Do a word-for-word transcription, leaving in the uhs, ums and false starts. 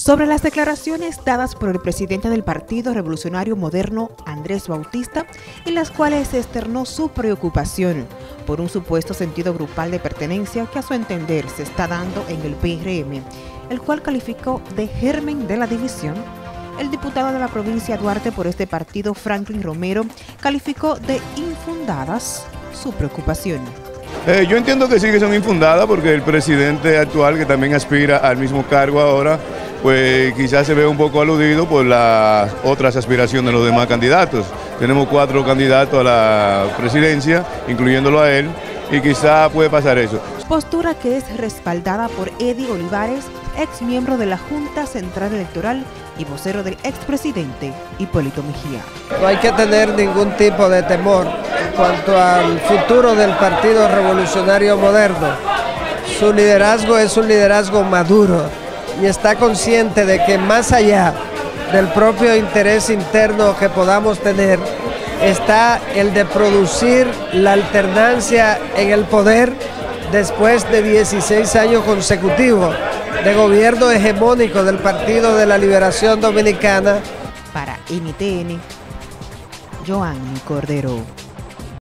Sobre las declaraciones dadas por el presidente del Partido Revolucionario Moderno, Andrés Bautista, en las cuales se externó su preocupación por un supuesto sentido grupal de pertenencia que a su entender se está dando en el P R M, el cual calificó de germen de la división. El diputado de la provincia de Duarte por este partido, Franklin Romero, calificó de infundadas su preocupación. Eh, yo entiendo que sí que son infundadas porque el presidente actual, que también aspira al mismo cargo ahora, pues quizás se ve un poco aludido por las otras aspiraciones de los demás candidatos. Tenemos cuatro candidatos a la presidencia, incluyéndolo a él, y quizás puede pasar eso. Postura que es respaldada por Eddie Olivares, ex miembro de la Junta Central Electoral y vocero del expresidente Hipólito Mejía. No hay que tener ningún tipo de temor en cuanto al futuro del Partido Revolucionario Moderno. Su liderazgo es un liderazgo maduro y está consciente de que más allá del propio interés interno que podamos tener, está el de producir la alternancia en el poder después de dieciséis años consecutivos de gobierno hegemónico del Partido de la Liberación Dominicana. Para N T N, Joanny Cordero.